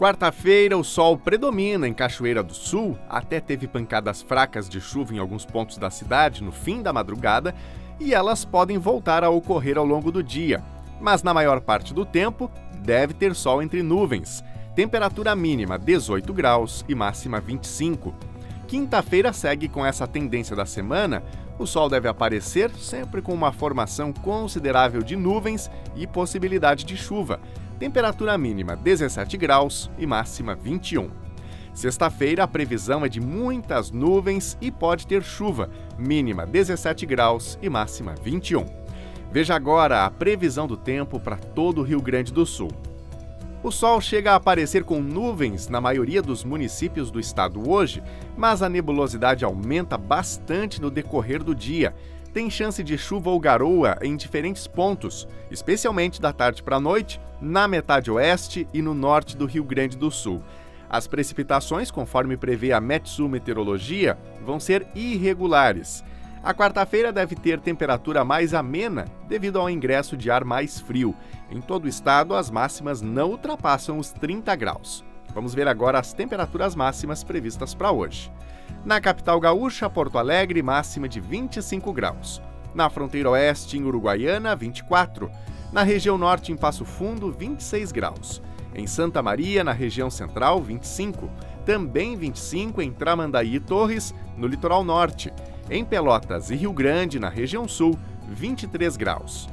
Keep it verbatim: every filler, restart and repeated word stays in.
Quarta-feira, o sol predomina em Cachoeira do Sul, até teve pancadas fracas de chuva em alguns pontos da cidade no fim da madrugada, e elas podem voltar a ocorrer ao longo do dia. Mas na maior parte do tempo, deve ter sol entre nuvens. Temperatura mínima dezoito graus e máxima vinte e cinco. Quinta-feira segue com essa tendência da semana. O sol deve aparecer sempre com uma formação considerável de nuvens e possibilidade de chuva. Temperatura mínima dezessete graus e máxima vinte e um. Sexta-feira, a previsão é de muitas nuvens e pode ter chuva, mínima dezessete graus e máxima vinte e um. Veja agora a previsão do tempo para todo o Rio Grande do Sul. O sol chega a aparecer com nuvens na maioria dos municípios do estado hoje, mas a nebulosidade aumenta bastante no decorrer do dia. Tem chance de chuva ou garoa em diferentes pontos, especialmente da tarde para a noite, na metade oeste e no norte do Rio Grande do Sul. As precipitações, conforme prevê a Metsul Meteorologia, vão ser irregulares. A quarta-feira deve ter temperatura mais amena devido ao ingresso de ar mais frio. Em todo o estado, as máximas não ultrapassam os trinta graus. Vamos ver agora as temperaturas máximas previstas para hoje. Na capital gaúcha, Porto Alegre, máxima de vinte e cinco graus. Na fronteira oeste, em Uruguaiana, vinte e quatro. Na região norte, em Passo Fundo, vinte e seis graus. Em Santa Maria, na região central, vinte e cinco. Também vinte e cinco em Tramandaí e Torres, no litoral norte. Em Pelotas e Rio Grande, na região sul, vinte e três graus.